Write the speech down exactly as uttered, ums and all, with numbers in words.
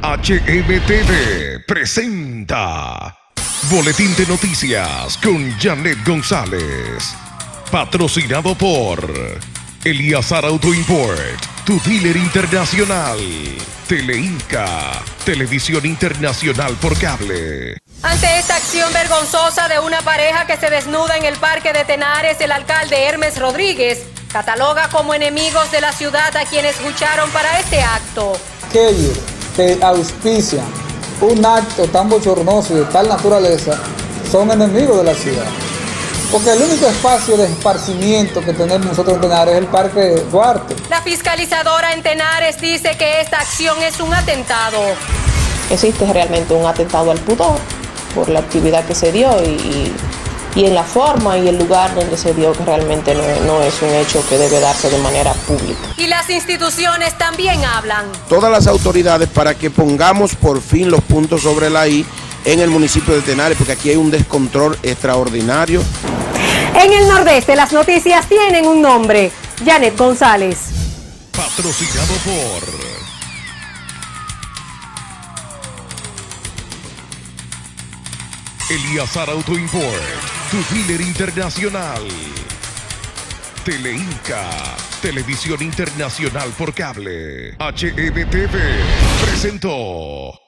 H M T V presenta Boletín de Noticias con Janet González. Patrocinado por Eliazar Auto Import, tu dealer internacional. Teleinca, televisión internacional por cable. Ante esta acción vergonzosa de una pareja que se desnuda en el Parque de Tenares, el alcalde Hermes Rodríguez cataloga como enemigos de la ciudad a quienes lucharon para este acto. Aquellos que auspician un acto tan bochornoso y de tal naturaleza son enemigos de la ciudad. Porque el único espacio de esparcimiento que tenemos nosotros en Tenares es el Parque Duarte. La fiscalizadora en Tenares dice que esta acción es un atentado. Existe realmente un atentado al pudor por la actividad que se dio y, y en la forma y el lugar donde se dio, que realmente no, no es un hecho que debe darse de manera pública. Y las instituciones también hablan. Todas las autoridades para que pongamos por fin los puntos sobre la I en el municipio de Tenares, porque aquí hay un descontrol extraordinario. En el Nordeste las noticias tienen un nombre: Janet González. Patrocinado por Eliazar Auto Import, tu dealer internacional. Teleinca, televisión internacional por cable. H M T V presentó